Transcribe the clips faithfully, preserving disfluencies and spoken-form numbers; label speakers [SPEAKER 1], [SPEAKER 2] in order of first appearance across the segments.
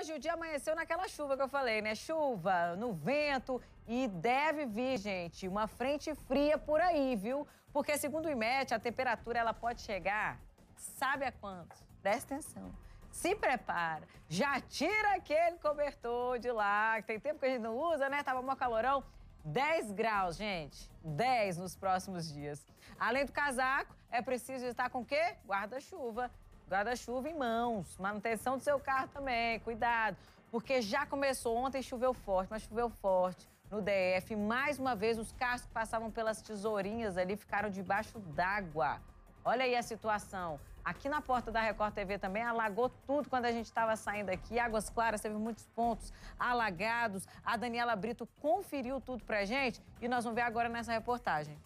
[SPEAKER 1] hoje o dia amanheceu naquela chuva que eu falei, né? Chuva, no vento e deve vir, gente, uma frente fria por aí, viu? Porque segundo o IMET, a temperatura ela pode chegar, sabe a quanto? Presta atenção. Se prepara, já tira aquele cobertor de lá, que tem tempo que a gente não usa, né? Tava mó calorão. dez graus, gente. dez nos próximos dias. Além do casaco, é preciso estar com o quê? Guarda-chuva. Guarda-chuva em mãos. Manutenção do seu carro também. Cuidado. Porque já começou. Ontem choveu forte, mas choveu forte no D F. Mais uma vez, os carros que passavam pelas tesourinhas ali ficaram debaixo d'água. Olha aí a situação. Aqui na porta da Record T V também alagou tudo quando a gente estava saindo aqui. Águas Claras teve muitos pontos alagados. A Daniela Brito conferiu tudo pra gente e nós vamos ver agora nessa reportagem.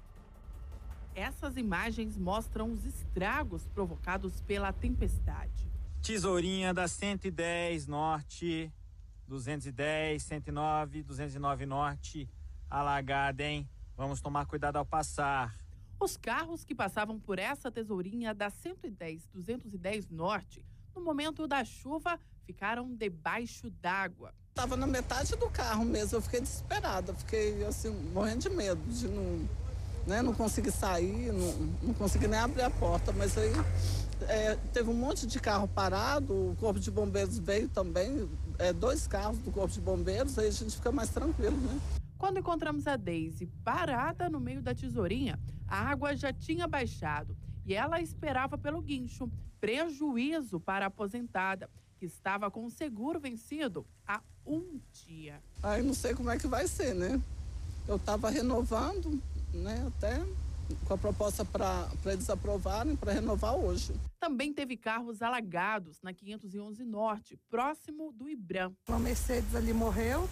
[SPEAKER 2] Essas imagens mostram os estragos provocados pela tempestade.
[SPEAKER 3] Tesourinha da cento e dez Norte, duzentos e dez, cento e nove, duzentos e nove Norte, alagada, hein? Vamos tomar cuidado ao passar.
[SPEAKER 2] Os carros que passavam por essa tesourinha da cento e dez, duzentos e dez Norte, no momento da chuva, ficaram debaixo d'água.
[SPEAKER 4] Estava na metade do carro mesmo, eu fiquei desesperada, fiquei assim, morrendo de medo de não, né, não conseguir sair, não, não consegui nem abrir a porta, mas aí é, teve um monte de carro parado, o Corpo de Bombeiros veio também, é, dois carros do Corpo de Bombeiros, aí a gente fica mais tranquilo, né?
[SPEAKER 2] Quando encontramos a Deise parada no meio da tesourinha, a água já tinha baixado e ela esperava pelo guincho. Prejuízo para a aposentada, que estava com o seguro vencido há um dia.
[SPEAKER 4] Aí não sei como é que vai ser, né? Eu estava renovando, né, até com a proposta para eles aprovarem, para renovar hoje.
[SPEAKER 2] Também teve carros alagados na quinhentos e onze Norte, próximo do Ibram.
[SPEAKER 5] Uma Mercedes ali morreu.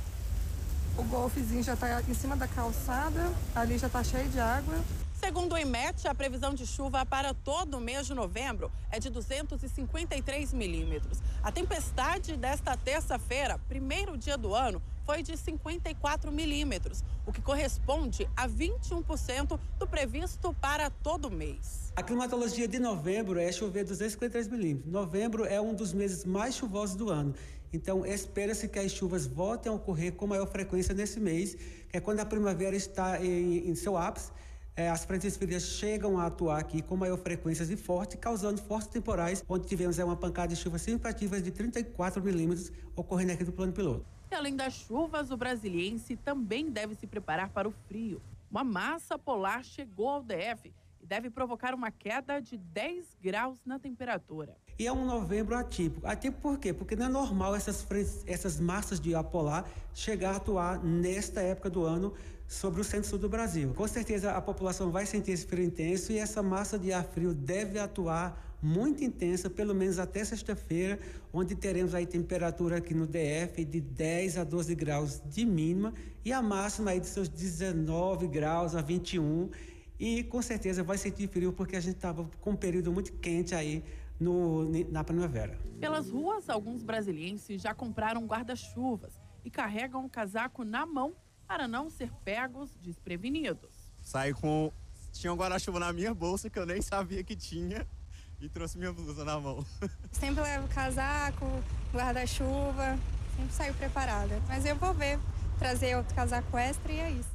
[SPEAKER 5] O Golfzinho já está em cima da calçada, ali já está cheio de água.
[SPEAKER 2] Segundo o IMET, a previsão de chuva para todo o mês de novembro é de duzentos e cinquenta e três milímetros. A tempestade desta terça-feira, primeiro dia do ano, foi de cinquenta e quatro milímetros, o que corresponde a vinte e um por cento do previsto para todo o mês.
[SPEAKER 6] A climatologia de novembro é chover duzentos e cinquenta e três milímetros. Novembro é um dos meses mais chuvosos do ano. Então, espera-se que as chuvas voltem a ocorrer com maior frequência nesse mês, que é quando a primavera está em, em seu ápice. É, as frentes frias chegam a atuar aqui com maior frequência e forte, causando fortes temporais, onde tivemos é, uma pancada de chuvas significativas de trinta e quatro milímetros ocorrendo aqui no plano piloto.
[SPEAKER 2] E além das chuvas, o brasiliense também deve se preparar para o frio. Uma massa polar chegou ao D F e deve provocar uma queda de dez graus na temperatura.
[SPEAKER 6] E é um novembro atípico. Atípico por quê? Porque não é normal essas, frentes, essas massas de ar polar chegar a atuar nesta época do ano sobre o centro-sul do Brasil. Com certeza a população vai sentir esse frio intenso e essa massa de ar frio deve atuar muito intensa, pelo menos até sexta-feira, onde teremos aí temperatura aqui no D F de dez a doze graus de mínima e a máxima aí de seus dezenove graus a vinte e um. E com certeza vai sentir frio porque a gente estava com um período muito quente aí no, na primavera.
[SPEAKER 2] Pelas ruas, alguns brasilienses já compraram guarda-chuvas e carregam o casaco na mão para não ser pegos desprevenidos.
[SPEAKER 7] Saí com... Tinha um guarda-chuva na minha bolsa que eu nem sabia que tinha e trouxe minha blusa na mão.
[SPEAKER 8] Sempre levo casaco, guarda-chuva, sempre saio preparada. Mas eu vou ver, trazer outro casaco extra e é isso.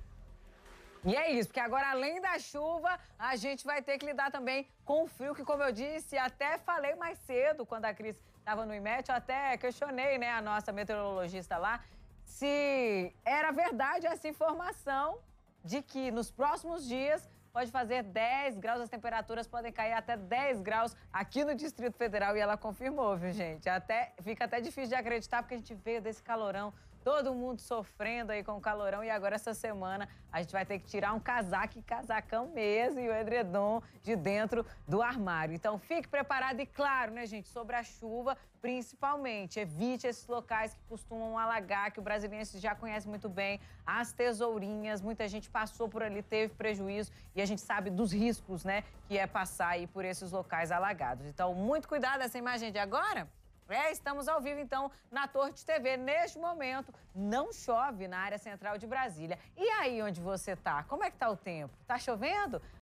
[SPEAKER 1] E é isso, porque agora, além da chuva, a gente vai ter que lidar também com o frio, que, como eu disse, até falei mais cedo, quando a Cris estava no IMET, eu até questionei, né, a nossa meteorologista lá, se era verdade essa informação de que nos próximos dias pode fazer dez graus, as temperaturas podem cair até dez graus aqui no Distrito Federal, e ela confirmou, viu, gente? Até, fica até difícil de acreditar, porque a gente veio desse calorão, todo mundo sofrendo aí com o calorão, e agora essa semana a gente vai ter que tirar um casaco, e casacão mesmo, e o edredom de dentro do armário. Então fique preparado e claro, né, gente, sobre a chuva, principalmente, evite esses locais que costumam alagar, que o brasiliense já conhece muito bem, as tesourinhas, muita gente passou por ali, teve prejuízo, e a gente sabe dos riscos, né, que é passar aí por esses locais alagados. Então, muito cuidado, essa imagem de agora... É, estamos ao vivo, então, na Torre de T V. Neste momento, não chove na área central de Brasília. E aí onde você tá? Como é que tá o tempo? Tá chovendo?